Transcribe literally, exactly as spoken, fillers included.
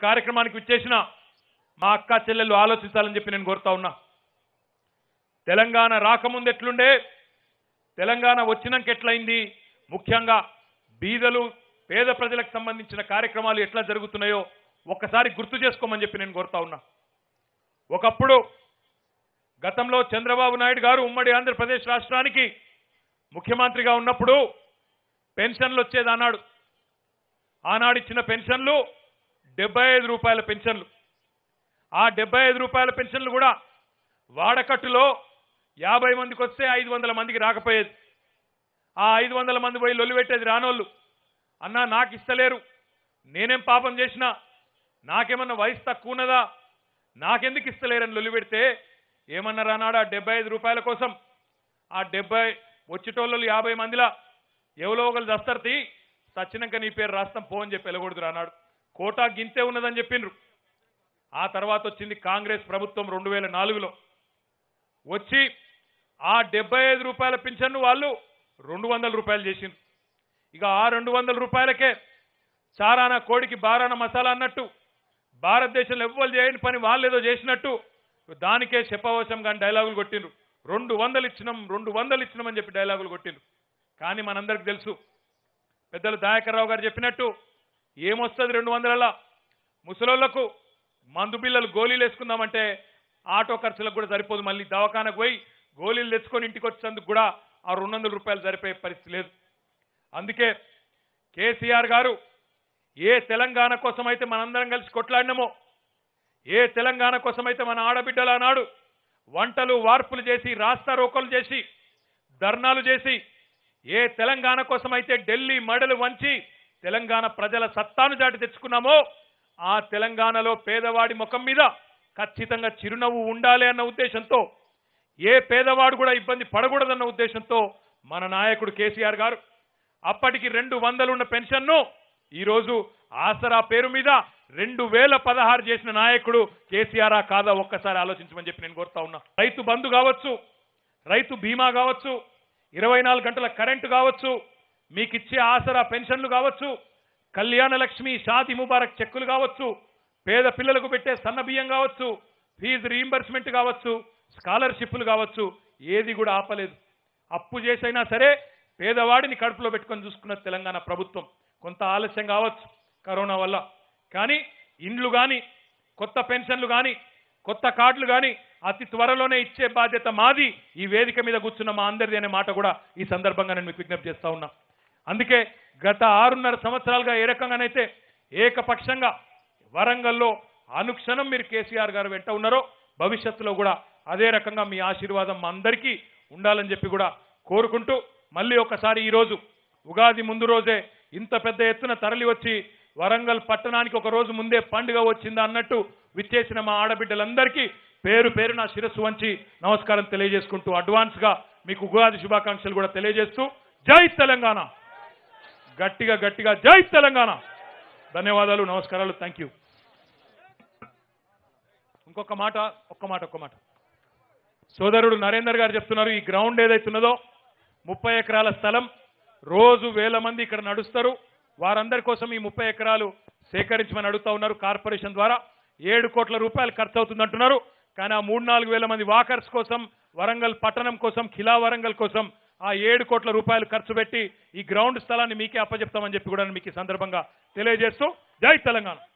కార్యక్రమానికి విచ్చేసిన మా అక్క చెల్లెళ్ళు ఆలోచించాలని చెప్పి నేను కోరుతా ఉన్నా. తెలంగాణ రాకముందు ఎట్లుండే, తెలంగాణ వచ్చినాక ఎట్లయింది, ముఖ్యంగా బీదలు పేద ప్రజలకు సంబంధించిన కార్యక్రమాలు ఎట్లా జరుగుతున్నాయో ఒక్కసారి గుర్తు చేసుకోమని చెప్పి నేను కోరుతా ఉన్నా. ఒకప్పుడు గతంలో చంద్రబాబు నాయుడు గారు ఉమ్మడి ఆంధ్రప్రదేశ్ రాష్ట్రానికి ముఖ్యమంత్రిగా ఉన్నప్పుడు పెన్షన్లు వచ్చేది అన్నాడు. ఆనాడు ఇచ్చిన పెన్షన్లు డెబ్బై ఐదు రూపాయల పెన్షన్లు. ఆ డెబ్బై ఐదు రూపాయల పెన్షన్లు కూడా వాడకట్టులో యాభై మందికి వస్తే ఐదు వందల మందికి రాకపోయేది. ఆ ఐదు వందల మంది పోయి లొల్లి పెట్టేది రానోళ్ళు. అన్నా నాకు ఇస్తలేరు, నేనేం పాపం చేసినా, నాకేమన్నా వయసు తక్కువ ఉన్నదా, నాకెందుకు ఇస్తలేరని లొల్లి పెడితే ఏమన్నారు అన్నాడు, ఆ డెబ్బై ఐదు రూపాయల కోసం ఆ డెబ్బై వచ్చేటోళ్ళు యాభై మందిలా ఎవరో ఒకరు దస్తర్తి సచ్చినాక నీ పేరు రాస్తాం పో అని చెప్పి వెళ్ళకూడదు అన్నాడు. కోటా గింతే ఉన్నదని చెప్పిండ్రు. ఆ తర్వాత వచ్చింది కాంగ్రెస్ ప్రభుత్వం రెండు వేల నాలుగులో వచ్చి ఆ డెబ్బై ఐదు రూపాయల పింఛన్ను వాళ్ళు రెండు వందల రూపాయలు చేసిండ్రు. ఇక ఆ రెండు వందల రూపాయలకే చారాన కోడికి బారాన మసాలా అన్నట్టు భారతదేశంలో ఎవ్వరు చేయని పని వాళ్ళు ఏదో చేసినట్టు దానికే చెప్పవశం కానీ డైలాగులు కొట్టిండ్రు. రెండు వందలు ఇచ్చినాం రెండు వందలు ఇచ్చినామని చెప్పి డైలాగులు కొట్టిండ్రు. కానీ మనందరికి తెలుసు, పెద్దలు దయాకర్ రావు గారు చెప్పినట్టు ఏమొస్తుంది రెండు వందల ముసలోళ్లకు మందు బిల్లలు గోళీలు వేసుకుందామంటే ఆటో ఖర్చులకు కూడా సరిపోదు. మళ్ళీ దవాఖానకు పోయి గోళీలు తెచ్చుకొని ఇంటికి వచ్చేందుకు కూడా ఆ రెండు వందల రూపాయలు సరిపోయే పరిస్థితి లేదు. అందుకే కేసీఆర్ గారు ఏ తెలంగాణ కోసం అయితే మనందరం కలిసి కొట్లాడినామో, ఏ తెలంగాణ కోసం అయితే మన ఆడబిడ్డలు ఆనాడు వంటలు వార్పులు చేసి రాస్తా రోకలు చేసి ధర్నాలు చేసి ఏ తెలంగాణ కోసం అయితే ఢిల్లీ మడలు వంచి తెలంగాణ ప్రజల సత్తాను చాటి తెచ్చుకున్నామో ఆ తెలంగాణలో పేదవాడి ముఖం మీద ఖచ్చితంగా చిరునవ్వు ఉండాలి అన్న ఉద్దేశంతో, ఏ పేదవాడు కూడా ఇబ్బంది పడకూడదన్న ఉద్దేశంతో మన నాయకుడు కేసీఆర్ గారు అప్పటికి రెండు వందలు ఉన్న పెన్షన్ను ఈరోజు ఆసరా పేరు మీద రెండు వేల పదహారు చేసిన నాయకుడు కేసీఆర్ కాదా ఒక్కసారి ఆలోచించమని చెప్పి నేను కోరుతా ఉన్నా. రైతు బంధు కావచ్చు, రైతు బీమా కావచ్చు, ఇరవై నాలుగు గంటల కరెంటు కావచ్చు, మీకు ఇచ్చే ఆసరా పెన్షన్లు కావచ్చు, కళ్యాణ లక్ష్మి షాది ముబారక్ చెక్కులు కావచ్చు, పేద పిల్లలకు పెట్టే సన్న బియ్యం కావచ్చు, ఫీజు రీయింబర్స్మెంట్ కావచ్చు, స్కాలర్షిప్లు కావచ్చు, ఏది కూడా ఆపలేదు. అప్పు చేసైనా సరే పేదవాడిని కడుపులో పెట్టుకొని చూసుకున్న తెలంగాణ ప్రభుత్వం. కొంత ఆలస్యం కావచ్చు కరోనా వల్ల, కానీ ఇండ్లు కానీ కొత్త పెన్షన్లు కానీ కొత్త కార్డులు కానీ అతి త్వరలోనే ఇచ్చే బాధ్యత మాది, ఈ వేదిక మీద కూర్చున్న మా అందరిది అనే మాట కూడా ఈ సందర్భంగా నేను మీకు విజ్ఞప్తి చేస్తా ఉన్నా. అందుకే గత ఆరున్నర సంవత్సరాలుగా ఏ రకంగానైతే ఏకపక్షంగా వరంగల్లో అనుక్షణం మీరు కేసీఆర్ గారు వెంట ఉన్నారో భవిష్యత్తులో కూడా అదే రకంగా మీ ఆశీర్వాదం మా అందరికీ ఉండాలని చెప్పి కూడా కోరుకుంటూ, మళ్ళీ ఒకసారి ఈరోజు ఉగాది ముందు రోజే ఇంత పెద్ద ఎత్తున తరలి వచ్చి వరంగల్ పట్టణానికి ఒక రోజు ముందే పండుగ వచ్చిందా అన్నట్టు విచ్చేసిన మా ఆడబిడ్డలందరికీ పేరు పేరు నా శిరస్సు వంచి నమస్కారం తెలియజేసుకుంటూ అడ్వాన్స్ గా మీకు ఉగాది శుభాకాంక్షలు కూడా తెలియజేస్తూ జై తెలంగాణ, గట్టిగా గట్టిగా జై తెలంగాణ. ధన్యవాదాలు, నమస్కారాలు, థ్యాంక్ యూ. ఇంకొక మాట ఒక్క మాట ఒక్క మాట సోదరుడు నరేందర్ గారు చెప్తున్నారు, ఈ గ్రౌండ్ ఏదైతున్నదో ముప్పై ఎకరాల స్థలం, రోజు వేల మంది ఇక్కడ నడుస్తారు, వారందరి కోసం ఈ ముప్పై ఎకరాలు సేకరించమని అడుగుతా ఉన్నారు. కార్పొరేషన్ ద్వారా ఏడు కోట్ల రూపాయలు ఖర్చు అవుతుందంటున్నారు. కానీ ఆ మూడు నాలుగు వేల మంది వాకర్స్ కోసం, వరంగల్ పట్టణం కోసం, ఖిలా వరంగల్ కోసం ఆ ఏడు కోట్ల రూపాయలు ఖర్చు పెట్టి ఈ గ్రౌండ్ స్థలాన్ని మీకే అప్పచెప్తామని చెప్పి కూడా మీకు ఈ సందర్భంగా తెలియజేస్తూ జై తెలంగాణ.